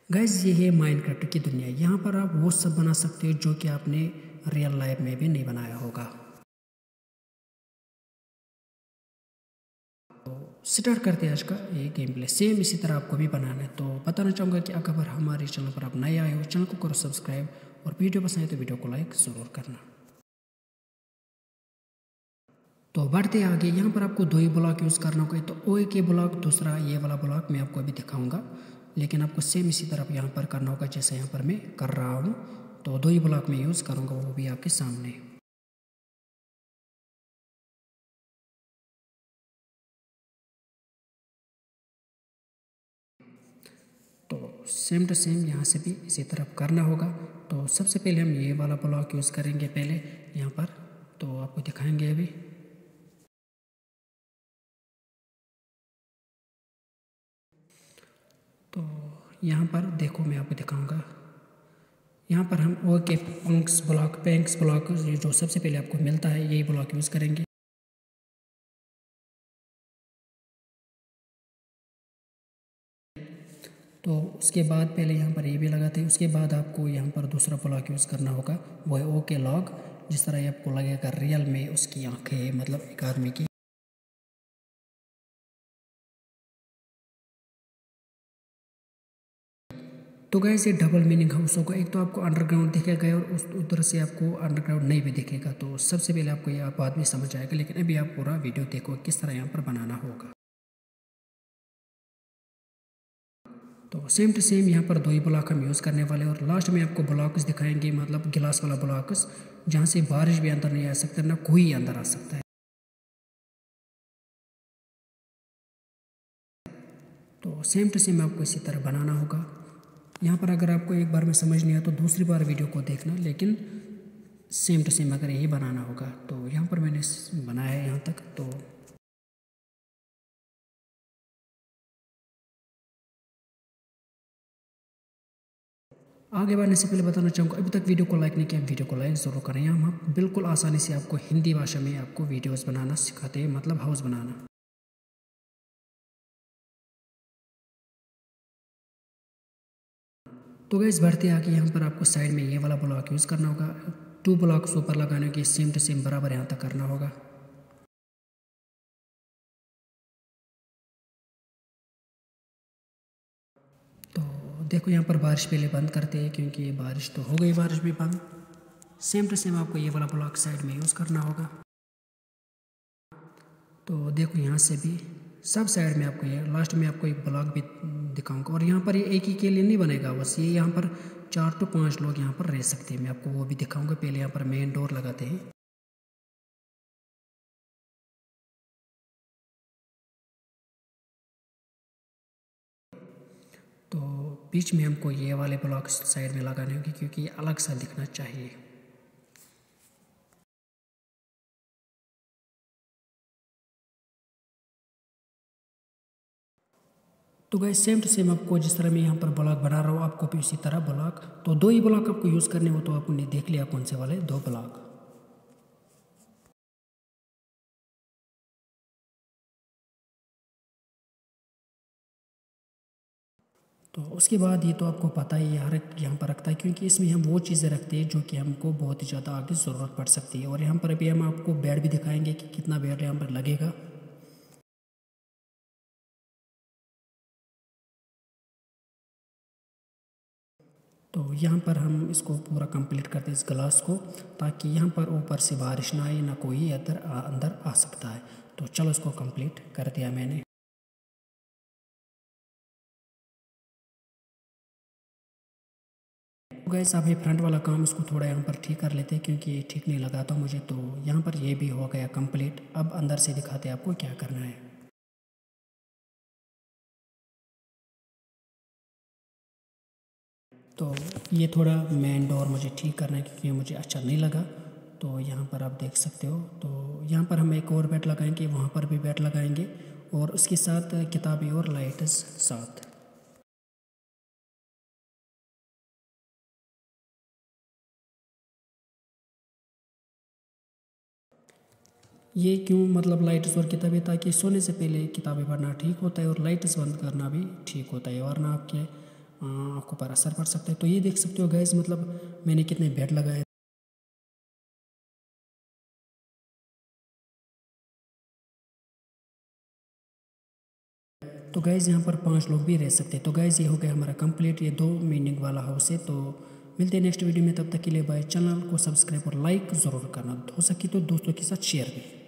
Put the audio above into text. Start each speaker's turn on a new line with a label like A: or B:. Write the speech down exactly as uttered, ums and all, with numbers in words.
A: Guys ये है Minecraft की दुनिया। यहाँ पर आप वो सब बना सकते हो जो कि आपने रियल लाइफ में भी नहीं बनाया होगा। तो स्टार्ट करते हैं आज का ये गेम प्ले। सेम इसी तरह आपको भी बनाना है। तो बताना चाहूँगा कि अगर हमारे चैनल पर आप नए आए हो, चैनल को करो सब्सक्राइब और वीडियो पसंद है तो वीडियो को लाइक ज़रूर करना। तो बढ़ते आगे, यहाँ पर आपको दो ही ब्लॉक यूज़ करना होगा। तो ओ के ब्लॉक, दूसरा ये वाला ब्लॉक मैं आपको अभी दिखाऊंगा, लेकिन आपको सेम इसी तरह यहाँ पर करना होगा जैसे यहाँ पर मैं कर रहा हूँ। तो दो ही ब्लॉक में यूज़ करूँगा, वो भी आपके सामने। तो सेम टू सेम यहाँ से भी इसी तरह करना होगा। तो सबसे पहले हम ये वाला ब्लॉक यूज़ करेंगे पहले यहाँ पर, तो आपको दिखाएंगे अभी। तो यहाँ पर देखो मैं आपको दिखाऊंगा। यहाँ पर हम ओ के पंक्स ब्लॉक पैंक्स ब्लॉक ये जो सबसे पहले आपको मिलता है यही ब्लॉक यूज़ करेंगे। तो उसके बाद पहले यहाँ पर ये भी लगाते हैं। उसके बाद आपको यहाँ पर दूसरा ब्लॉक यूज़ करना होगा, वो है ओ के लॉग। जिस तरह आपको लगेगा रियल में उसकी आँखें, मतलब एक आदमी की। तो गैस ये डबल मीनिंग हाउस होगा। एक तो आपको अंडरग्राउंड दिखेगा और उस उधर से आपको अंडरग्राउंड नहीं भी दिखेगा। तो सबसे पहले आपको ये बात भी समझ आएगा, लेकिन अभी आप पूरा वीडियो देखो किस तरह यहाँ पर बनाना होगा। तो सेम टू सेम यहाँ पर दो ही ब्लॉक हम यूज़ करने वाले हैं और लास्ट में आपको ब्लॉक्स दिखाएंगे, मतलब गिलास वाला ब्लॉक्स, जहाँ से बारिश भी अंदर नहीं आ सकता, ना कोई अंदर आ सकता है। तो सेम टू सेम आपको इसी तरह बनाना होगा। यहाँ पर अगर आपको एक बार में समझ नहीं आया तो दूसरी बार वीडियो को देखना, लेकिन सेम टू सेम अगर यही बनाना होगा। तो यहाँ पर मैंने बनाया है यहाँ तक। तो आगे बढ़ने से पहले बताना चाहूँगा, अभी तक वीडियो को लाइक नहीं किया, वीडियो को लाइक ज़रूर करें। यहाँ हम बिल्कुल आसानी से आपको हिंदी भाषा में आपको वीडियोस बनाना सिखाते हैं, मतलब हाउस बनाना। तो गैस बढ़ते आगे, यहाँ पर आपको साइड में ये वाला ब्लॉक यूज़ करना होगा। टू ब्लॉक्स ऊपर लगाने के सेम टू सेम बराबर यहाँ तक करना होगा। तो देखो यहाँ पर बारिश पहले बंद करते हैं, क्योंकि बारिश तो हो गई, बारिश भी बंद। सेम टू सेम आपको ये वाला ब्लॉक साइड में यूज़ करना होगा। तो देखो यहाँ से भी सब साइड में आपको ये लास्ट में आपको एक ब्लॉक भी दिखाऊंगा। और यहाँ पर ये एक ही के लिए नहीं बनेगा, बस ये यहाँ पर चार टू पाँच लोग यहाँ पर रह सकते हैं, मैं आपको वो भी दिखाऊंगा। पहले यहाँ पर मेन डोर लगाते हैं। तो बीच में हमको ये वाले ब्लॉक साइड में लगाने होंगे, क्योंकि ये अलग सा दिखना चाहिए। तो गाइस सेम टू सेम आपको जिस तरह मैं यहाँ पर ब्लॉक बना रहा हूँ, आपको भी उसी तरह ब्लॉक, तो दो ही ब्लॉक आपको यूज़ करने हो। तो आपने देख लिया कौन से वाले दो ब्लॉक। तो उसके बाद ये तो आपको पता ही है, हर एक यहाँ पर रखता है, क्योंकि इसमें हम वो चीज़ें रखते हैं जो कि हमको बहुत ही ज़्यादा आगे ज़रूरत पड़ सकती है। और यहाँ पर अभी हम आपको बेड भी दिखाएंगे कि कितना बेड यहाँ पर लगेगा। तो यहाँ पर हम इसको पूरा कंप्लीट करते हैं इस ग्लास को, ताकि यहाँ पर ऊपर से बारिश ना आए, ना कोई अंदर अंदर आ सकता है। तो चलो इसको कंप्लीट कर दिया मैंने। गैस अभी फ्रंट वाला काम इसको थोड़ा यहाँ पर ठीक कर लेते हैं, क्योंकि ये ठीक नहीं लगा था मुझे। तो यहाँ पर ये भी हो गया कंप्लीट। अब अंदर से दिखाते हैं आपको क्या करना है। तो ये थोड़ा मेन डोर मुझे ठीक करना है, क्योंकि मुझे अच्छा नहीं लगा। तो यहाँ पर आप देख सकते हो। तो यहाँ पर हम एक और बेड लगाएंगे, वहाँ पर भी बेड लगाएंगे, और उसके साथ किताबें और लाइट्स साथ। ये क्यों, मतलब लाइट्स और किताबें, ताकि सोने से पहले किताबें पढ़ना ठीक होता है और लाइट्स बंद करना भी ठीक होता है, वरना आपके आपको पर असर पड़ सकता है। तो ये देख सकते हो गाइस, मतलब मैंने कितने बेड लगाए। तो गाइज़ यहाँ पर पांच लोग भी रह सकते हैं। तो गाइज़ ये हो गया हमारा कंप्लीट, ये दो मीनिंग वाला हाउस है। तो मिलते हैं नेक्स्ट वीडियो में, तब तक के लिए बाय। चैनल को सब्सक्राइब और लाइक ज़रूर करना, हो सके तो दोस्तों के साथ शेयर भी।